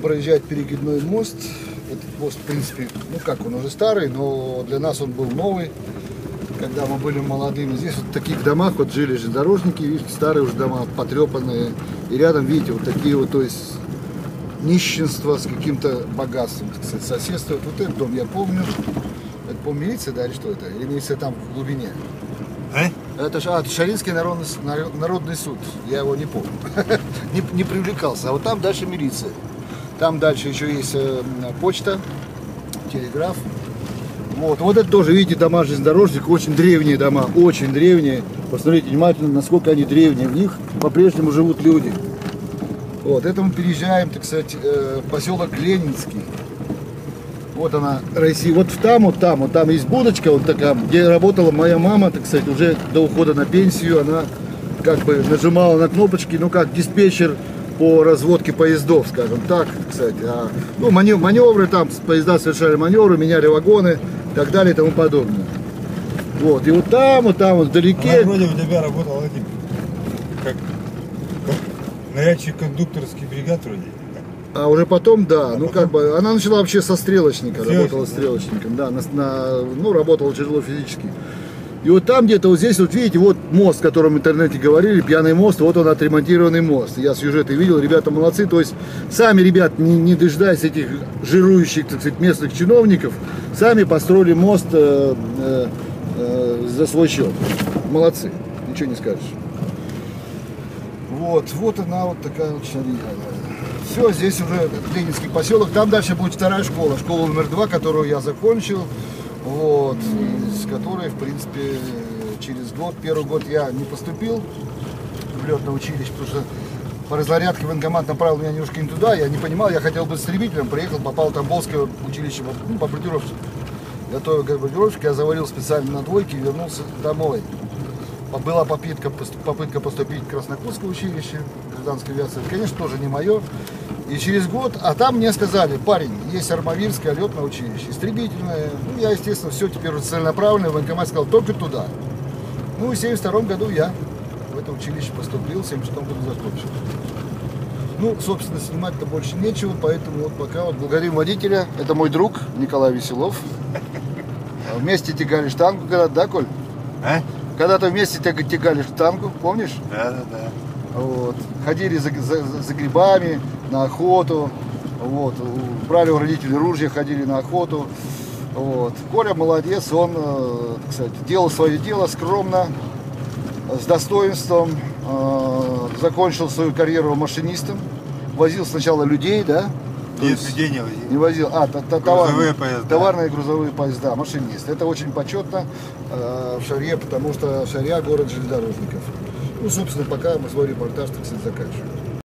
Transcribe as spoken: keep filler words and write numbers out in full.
проезжать перекидной мост. Этот мост, в принципе, ну как, он уже старый, но для нас он был новый. Когда мы были молодыми, здесь вот в таких домах вот жили железнодорожники, видите, старые уже дома, потрепанные. И рядом, видите, вот такие вот, то есть нищенство с каким-то богатством, так сказать, соседствует. Вот этот дом я помню. Это, по милиция, да, или что это? Или милиция там в глубине? А? Это же а, Шаринский народный, народный суд. Я его не помню. не, не привлекался. А вот там дальше милиция. Там дальше еще есть э, почта, телеграф. Вот. Вот это тоже, видите, дома железнодорожников, очень древние дома, очень древние. Посмотрите внимательно, насколько они древние. В них по-прежнему живут люди. Вот. Это мы переезжаем, так сказать, э, в поселок Ленинский. Вот она, Россия. Вот там, вот там, вот там есть будочка, вот такая, где работала моя мама, так сказать, уже до ухода на пенсию. Она как бы нажимала на кнопочки, ну как диспетчер по разводке поездов, скажем так, кстати. А, ну, маневры там, поезда совершали маневры, меняли вагоны и так далее и тому подобное. Вот, и вот там, вот там, вот вдалеке. Она вроде у тебя работал этим, как, как нарядчик кондукторский бригад вроде. А уже потом, да, а ну потом... как бы, она начала вообще со стрелочника, Стрелочник, работала да? стрелочником, да, на, на, ну, работала тяжело физически. И вот там где-то вот здесь, вот видите, вот мост, о котором в интернете говорили, пьяный мост, вот он отремонтированный мост. Я сюжеты видел, ребята молодцы, то есть сами ребят, не, не дожидаясь этих жирующих, так сказать, местных чиновников, сами построили мост э, э, э, за свой счет. Молодцы, ничего не скажешь. Вот, вот она вот такая вот Шария. Все, здесь уже Ленинский поселок, там дальше будет вторая школа, школа номер два, которую я закончил. Вот, с которой, в принципе, через год, первый год я не поступил в летное училище, потому что по разрядке военкомат направил меня немножко не туда, я не понимал, я хотел быть истребителем, приехал, попал в Тамбовское училище, ну, по бомбардировщику. Готовил как бомбардировщик, я завалил специально на двойке и вернулся домой. Была попытка, попытка поступить в Краснокутское училище гражданской авиации, конечно, тоже не мое. И через год, а там мне сказали, парень, есть Армавирское летное училище, истребительное. Ну, я, естественно, все теперь уже целенаправленно, военкомат сказал, только туда. Ну, и в семьдесят втором году я в это училище поступил, в семьдесят шестом году закончил. Ну, собственно, снимать-то больше нечего, поэтому вот пока вот благодарим водителя. Это мой друг Николай Веселов. Вместе тягали штангу когда-то, да, Коль? А? Когда-то вместе тягали штангу, помнишь? Да, да, да. Вот. Ходили за, за, за грибами, на охоту. Вот. Брали у родителей ружья, ходили на охоту. Вот. Коля молодец, он, кстати, делал свое дело скромно, с достоинством. Закончил свою карьеру машинистом. Возил сначала людей, да? Нет, людей не возил. Не возил. А, та, та, грузовые товарные, поезда. Товарные грузовые поезда, машинист. Это очень почетно э, в Шарье, потому что Шарья город железнодорожников. Ну, собственно, пока мы свой репортаж, так сказать, заканчиваем.